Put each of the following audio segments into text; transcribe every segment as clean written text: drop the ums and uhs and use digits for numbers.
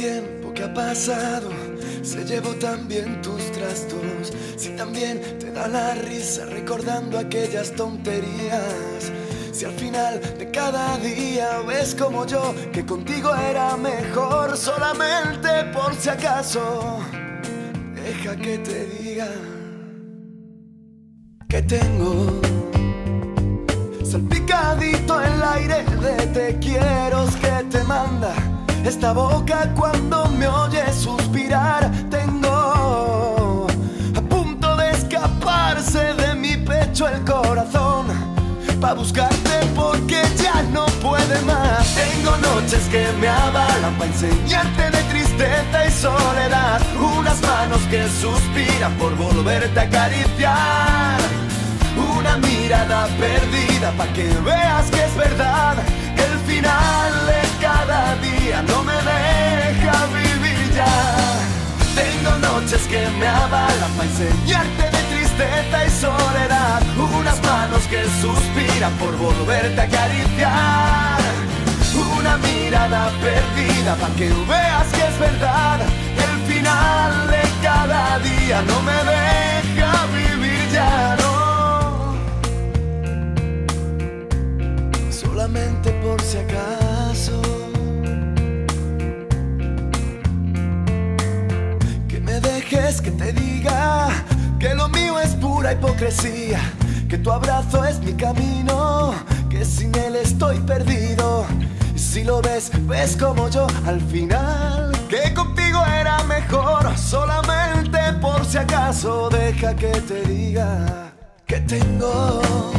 tiempo que ha pasado se llevó también tus trastos. Si también te da la risa recordando aquellas tonterías. Si al final de cada día ves como yo que contigo era mejor, solamente por si acaso, deja que te diga que tengo salpicadito el aire de te quiero que te manda esta boca cuando me oyes suspirar. Tengo a punto de escaparse de mi pecho el corazón pa' buscarte porque ya no puede más. Tengo noches que me avalan pa' enseñarte de tristeza y soledad, unas manos que suspiran por volverte a acariciar, una mirada perdida pa' que veas que es verdad, que el final de cada día no me deja vivir ya. Tengo noches que me avalan pa' enseñarte de tristeza y soledad, unas manos que suspiran por volverte a acariciar, una mirada perdida pa' que veas que es verdad, que el final de cada día no me deja vivir ya, no. Solamente por si acaso, que me dejes que te diga que lo mío es pura hipocresía, que tu abrazo es mi camino, que sin él estoy perdido. Y si lo ves, ves como yo al final, que contigo era mejor, solamente por si acaso, deja que te diga que tengo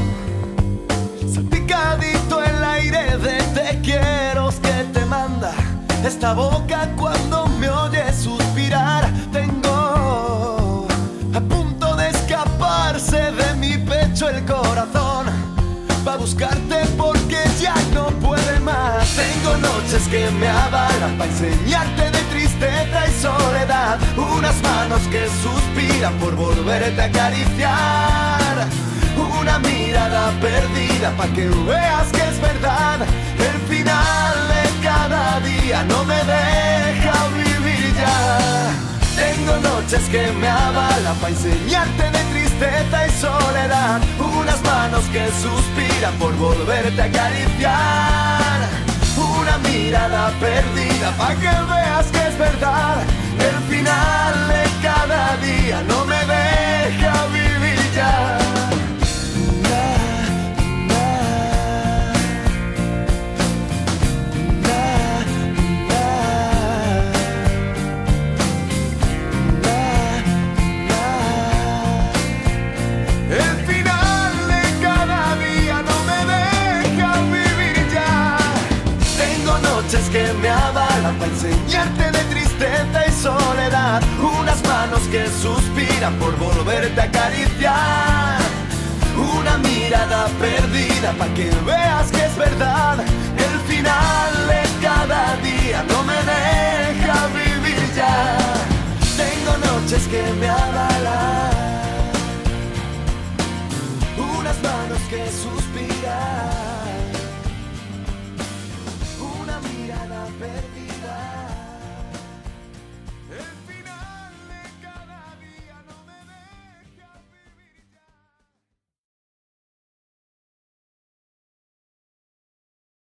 salpicadito el aire de te quiero que te manda esta boca cuando me oyes suspirar. Tengo a punto de escaparse de mi pecho el corazón pa' buscarte porque ya no puede más. Tengo noches que me avalan pa' enseñarte de tristeza y soledad, unas manos que suspiran por volverte a acariciar, una mirada perdida pa' que veas que es verdad, el final de cada día no me deja vivir ya. Tengo noches que me avalan pa' enseñarte de tristeza y soledad, unas manos que suspiran por volverte a acariciar, una mirada perdida pa' que veas que es verdad, el final de cada día no me deja vivir ya. Que me avalan pa' enseñarte de tristeza y soledad, unas manos que suspiran por volverte a acariciar, una mirada perdida pa' que veas que es verdad, el final de cada día no me deja vivir ya. Tengo noches que me avalan